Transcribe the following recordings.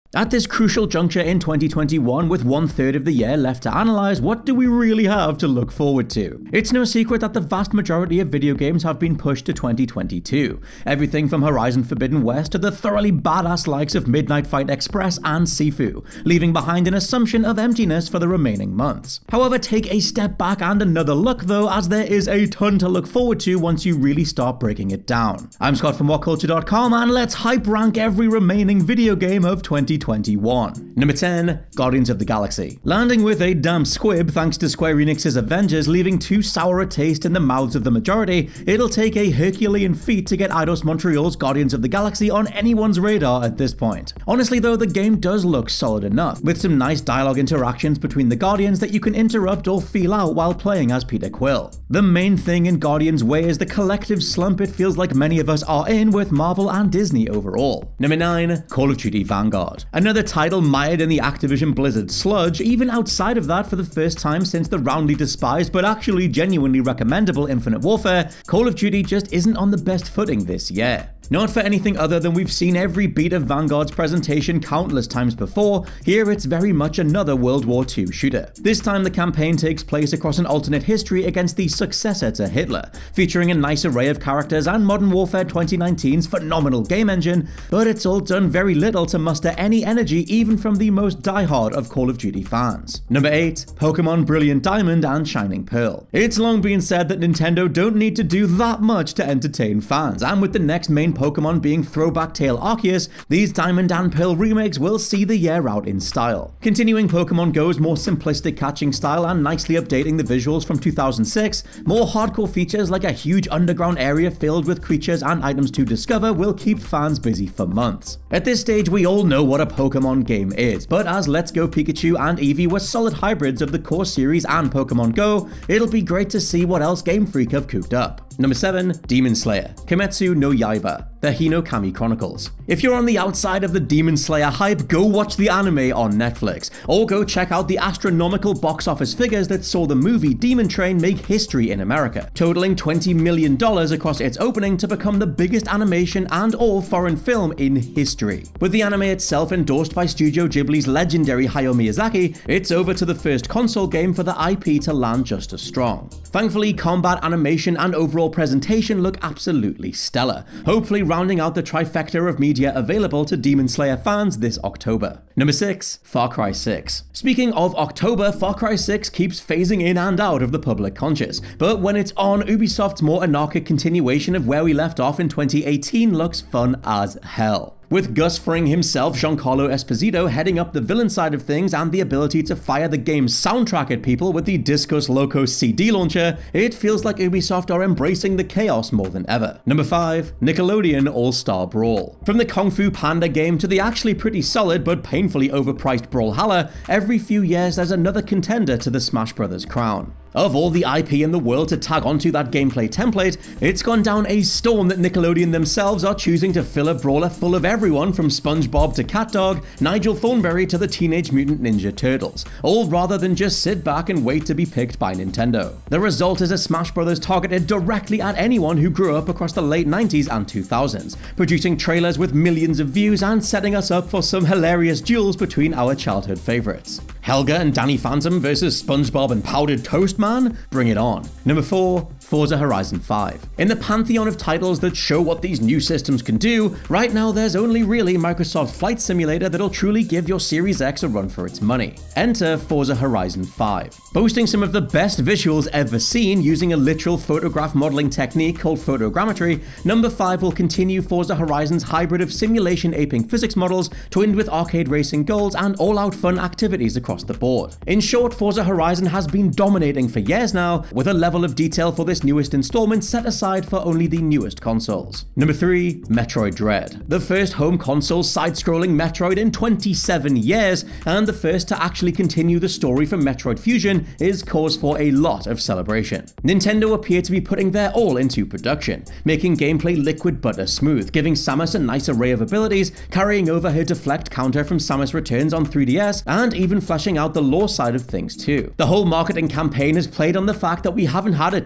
At this crucial juncture in 2021, with 1/3 of the year left to analyze, what do we really have to look forward to? It's no secret that the vast majority of video games have been pushed to 2022. Everything from Horizon Forbidden West to the thoroughly badass likes of Midnight Fight Express and Sifu, leaving behind an assumption of emptiness for the remaining months. However, take a step back and another look though, as there is a ton to look forward to once you really start breaking it down. I'm Scott from WhatCulture.com, and let's hype rank every remaining video game of 2021. Number 10, Guardians of the Galaxy. Landing with a damn squib thanks to Square Enix's Avengers leaving too sour a taste in the mouths of the majority, it'll take a Herculean feat to get Eidos Montreal's Guardians of the Galaxy on anyone's radar at this point. Honestly though, the game does look solid enough, with some nice dialogue interactions between the Guardians that you can interrupt or feel out while playing as Peter Quill. The main thing in Guardians' way is the collective slump it feels like many of us are in with Marvel and Disney overall. Number 9, Call of Duty Vanguard. Another title mired in the Activision Blizzard sludge, even outside of that for the first time since the roundly despised but actually genuinely recommendable Infinite Warfare, Call of Duty just isn't on the best footing this year. Not for anything other than we've seen every beat of Vanguard's presentation countless times before, here it's very much another World War II shooter. This time the campaign takes place across an alternate history against the successor to Hitler, featuring a nice array of characters and Modern Warfare 2019's phenomenal game engine, but it's all done very little to muster any energy even from the most diehard of Call of Duty fans. Number 8, Pokemon Brilliant Diamond and Shining Pearl. It's long been said that Nintendo don't need to do that much to entertain fans, and with the next main Pokemon being Throwback Tail Arceus, these Diamond and Pearl remakes will see the year out in style. Continuing Pokemon Go's more simplistic catching style and nicely updating the visuals from 2006, more hardcore features like a huge underground area filled with creatures and items to discover will keep fans busy for months. At this stage, we all know what a Pokemon game is, but as Let's Go Pikachu and Eevee were solid hybrids of the core series and Pokemon Go, it'll be great to see what else Game Freak have cooked up. Number 7, Demon Slayer, Kimetsu no Yaiba, the Hinokami Chronicles. If you're on the outside of the Demon Slayer hype, go watch the anime on Netflix, or go check out the astronomical box office figures that saw the movie Demon Train make history in America, totaling $20 million across its opening to become the biggest animation and or foreign film in history. With the anime itself endorsed by Studio Ghibli's legendary Hayao Miyazaki, it's over to the first console game for the IP to land just as strong. Thankfully, combat, animation, and overall presentation look absolutely stellar, hopefully rounding out the trifecta of media available to Demon Slayer fans this October. Number 6, Far Cry 6. Speaking of October, Far Cry 6 keeps phasing in and out of the public conscious, but when it's on, Ubisoft's more anarchic continuation of where we left off in 2018 looks fun as hell. With Gus Fring himself, Giancarlo Esposito, heading up the villain side of things and the ability to fire the game's soundtrack at people with the Discos Locos CD launcher, it feels like Ubisoft are embracing the chaos more than ever. Number 5, Nickelodeon All-Star Brawl. From the Kung Fu Panda game to the actually pretty solid but painfully overpriced Brawlhalla, every few years there's another contender to the Smash Bros. Crown. Of all the IP in the world to tag onto that gameplay template, it's gone down a storm that Nickelodeon themselves are choosing to fill a brawler full of everyone from SpongeBob to CatDog, Nigel Thornberry to the Teenage Mutant Ninja Turtles, all rather than just sit back and wait to be picked by Nintendo. The result is a Smash Bros. Targeted directly at anyone who grew up across the late 90s and 2000s, producing trailers with millions of views and setting us up for some hilarious duels between our childhood favorites. Helga and Danny Phantom versus SpongeBob and Powdered Toast Man? Bring it on. Number 4, Forza Horizon 5. In the pantheon of titles that show what these new systems can do, right now there's only really Microsoft Flight Simulator that'll truly give your Series X a run for its money. Enter Forza Horizon 5. Boasting some of the best visuals ever seen using a literal photograph modeling technique called photogrammetry, number 5 will continue Forza Horizon's hybrid of simulation aping physics models, twinned with arcade racing goals and all-out fun activities across the board. In short, Forza Horizon has been dominating for years now, with a level of detail for this newest installment set aside for only the newest consoles. Number 3, Metroid Dread. The first home console side-scrolling Metroid in 27 years, and the first to actually continue the story from Metroid Fusion, is cause for a lot of celebration. Nintendo appear to be putting their all into production, making gameplay liquid butter smooth, giving Samus a nice array of abilities, carrying over her deflect counter from Samus Returns on 3DS, and even fleshing out the lore side of things too. The whole marketing campaign has played on the fact that we haven't had a 2D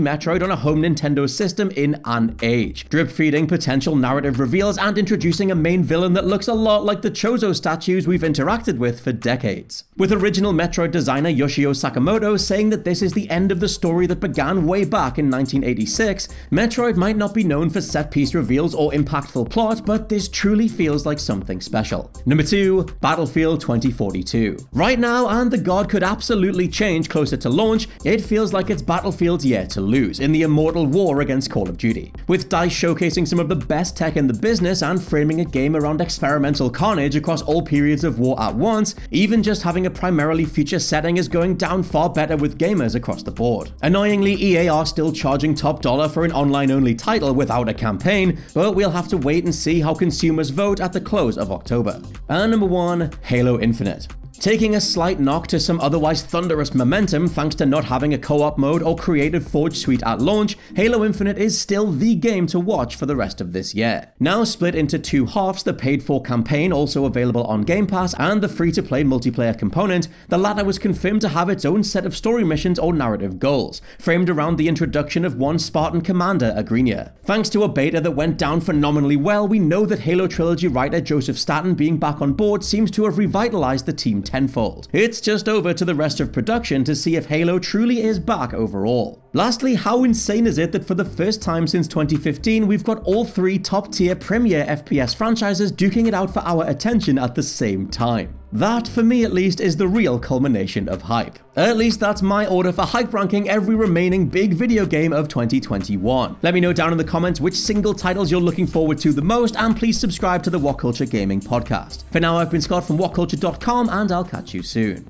Metroid on a home Nintendo system in an age, drip feeding potential narrative reveals and introducing a main villain that looks a lot like the Chozo statues we've interacted with for decades. With original Metroid designer Yoshio Sakamoto saying that this is the end of the story that began way back in 1986, Metroid might not be known for set-piece reveals or impactful plot, but this truly feels like something special. Number 2, Battlefield 2042. Right now, and the guard could absolutely change closer to launch, it feels like it's Battlefield's year to lose in the immortal war against Call of Duty. With DICE showcasing some of the best tech in the business and framing a game around experimental carnage across all periods of war at once, even just having a primarily future setting is going down far better with gamers across the board. Annoyingly, EA are still charging top dollar for an online-only title without a campaign, but we'll have to wait and see how consumers vote at the close of October. And number 1, Halo Infinite. Taking a slight knock to some otherwise thunderous momentum thanks to not having a co-op mode or Creative Forge suite at launch, Halo Infinite is still the game to watch for the rest of this year. Now split into 2 halves, the paid-for campaign also available on Game Pass and the free-to-play multiplayer component, the latter was confirmed to have its own set of story missions or narrative goals, framed around the introduction of one Spartan commander, Agrinia. Thanks to a beta that went down phenomenally well, we know that Halo Trilogy writer Joseph Staten being back on board seems to have revitalized the team tenfold. It's just over to the rest of production to see if Halo truly is back overall. Lastly, how insane is it that for the first time since 2015, we've got all 3 top-tier premier FPS franchises duking it out for our attention at the same time? That, for me at least, is the real culmination of hype. At least that's my order for hype ranking every remaining big video game of 2021. Let me know down in the comments which single titles you're looking forward to the most, and please subscribe to the What Culture Gaming podcast. For now, I've been Scott from WhatCulture.com, and I'll catch you soon.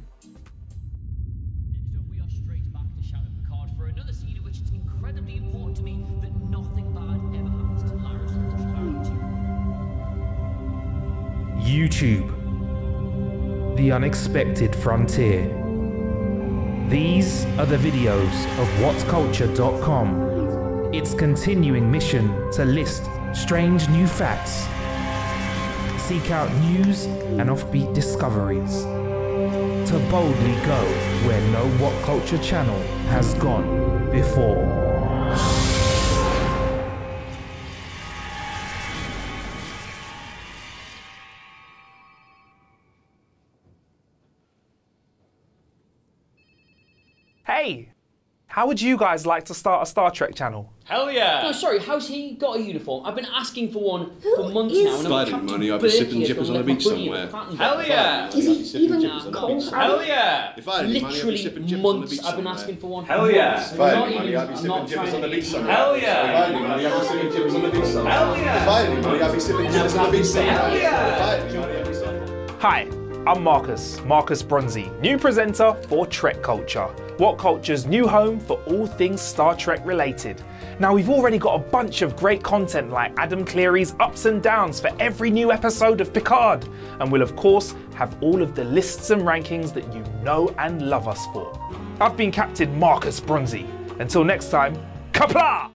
YouTube, the unexpected frontier. These are the videos of WhatCulture.com. Its continuing mission to list strange new facts, seek out news and offbeat discoveries, to boldly go where no What Culture channel has gone before. Hey, how would you guys like to start a Star Trek channel? Hell yeah! No, sorry, how's he got a uniform? I've been asking for one for months now. And Sliding money, I'd be sipping jippers on the beach somewhere. Hell yeah! Is he even cold? Hell yeah! If I had any money, I'd be sipping jippers on the Months beach I've been somewhere. asking for one. Hell yeah! If I had any money, I'd be sipping jippers on the beach somewhere. Hell yeah! If I had any money, I'd be sipping jippers on the beach somewhere. Hell yeah! If I had any money, I'd be sipping jippers on the beach somewhere. Hell yeah! If I had any money, I'd be sipping... Hi, I'm Marcus Bronzy, new presenter for Trek Culture, What Culture's new home for all things Star Trek related. Now, we've already got a bunch of great content like Adam Cleary's ups and downs for every new episode of Picard, and we'll of course have all of the lists and rankings that you know and love us for. I've been Captain Marcus Bronzy. Until next time, Kapla!